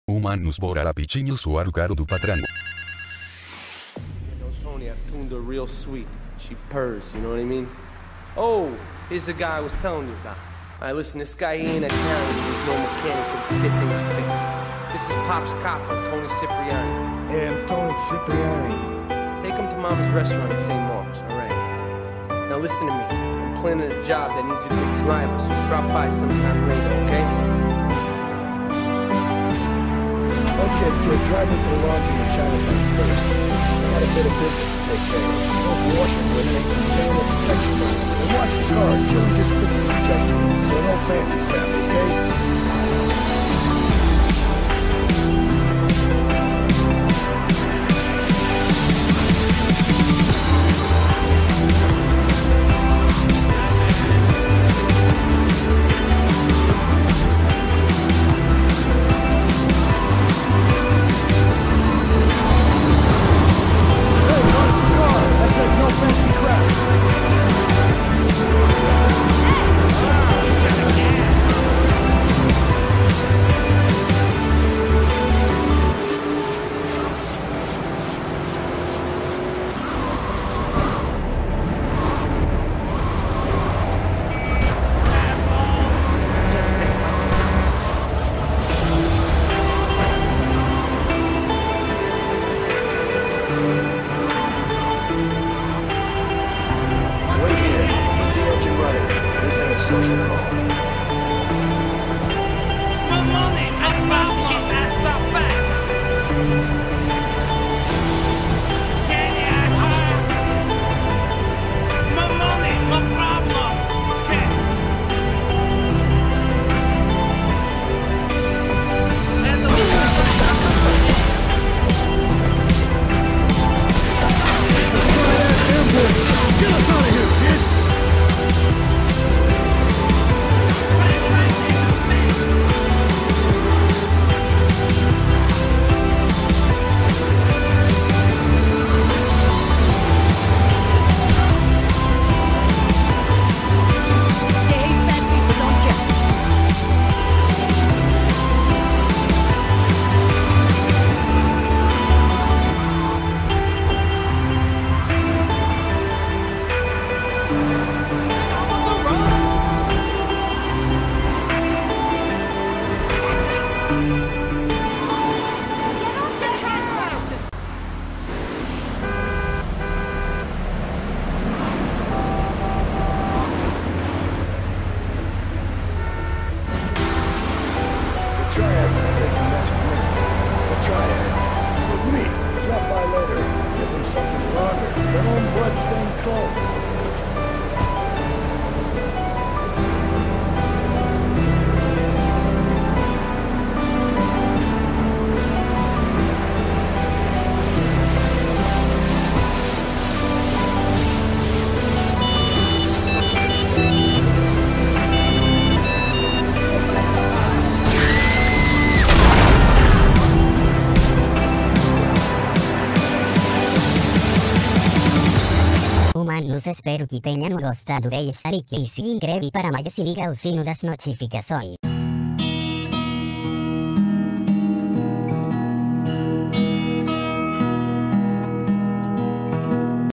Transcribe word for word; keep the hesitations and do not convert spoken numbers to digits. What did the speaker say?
Humanos bora rapidinho suar o caro do patrão. You know, Tony, I've tuned her real sweet. She purrs, you know what I mean? Oh, here's the guy I was telling you about. Alright, listen, this guy ain't Italian, he's no mechanic to get things fixed. This is Pop's Capo, Tony Cipriani. Hey, I'm Tony Cipriani. Take him to Mama's restaurant in Saint Mark's, alright? Now listen to me, I'm planning a job that needs a good driver, so drop by sometime later, okay? Okay, kid, drive me to the laundry in Chinatown first. I got a bit of business to take care of. Don't wash it with it, stand up and text me. And watch the cars, so we just put the injection. So no fancy crap, okay? Humanos, espero que tenham gostado. Deixe like e se inscreve para mais e liga o sino das notificações.